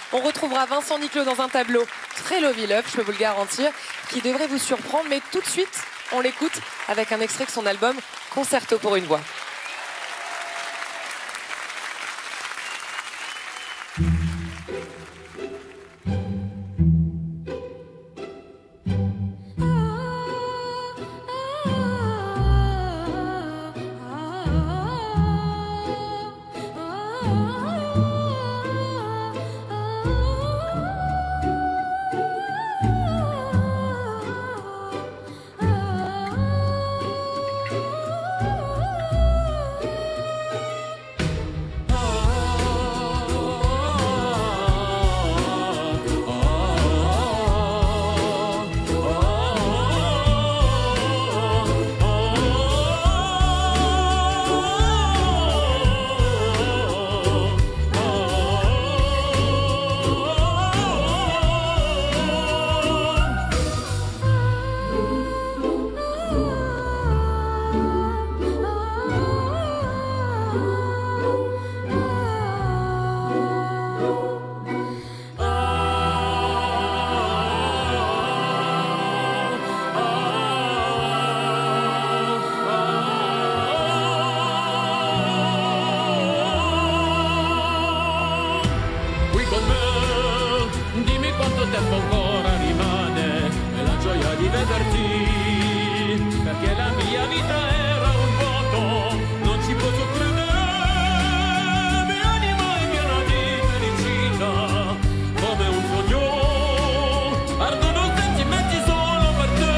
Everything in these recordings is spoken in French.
On retrouvera Vincent Niclot dans un tableau très Lovey Love, je peux vous le garantir, qui devrait vous surprendre. Mais tout de suite, on l'écoute avec un extrait de son album Concerto pour une voix. Dimmi quanto tempo ancora rimane e la gioia di vederti, perché la mia vita era un vuoto, non ci posso credere, mia anima è piena di felicità, come un sogno, ardono sentimenti solo per te.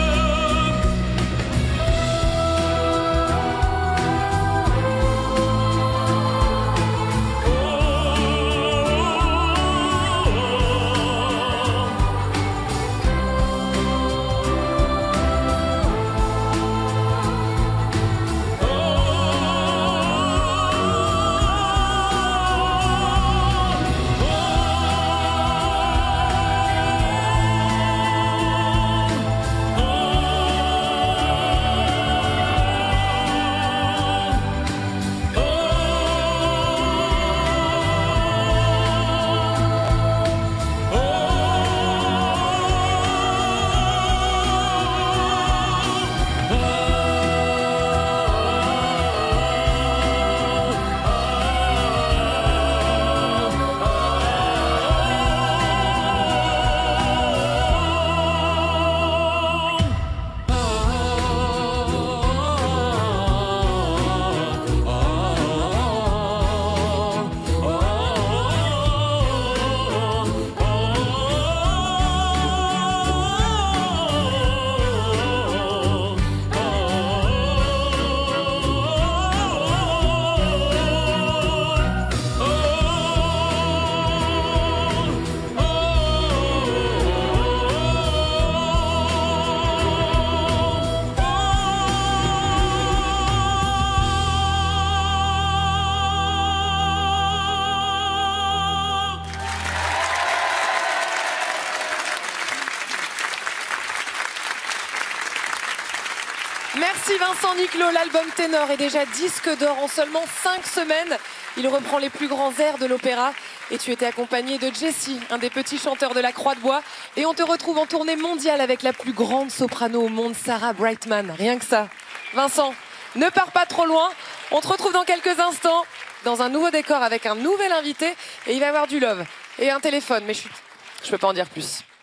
Merci Vincent Niclot, l'album ténor est déjà disque d'or en seulement 5 semaines. Il reprend les plus grands airs de l'opéra et tu étais accompagné de Jesse, un des petits chanteurs de la Croix de Bois. Et on te retrouve en tournée mondiale avec la plus grande soprano au monde, Sarah Brightman. Rien que ça. Vincent, ne pars pas trop loin. On te retrouve dans quelques instants dans un nouveau décor avec un nouvel invité et il va y avoir du love et un téléphone. Mais chut, je peux pas en dire plus.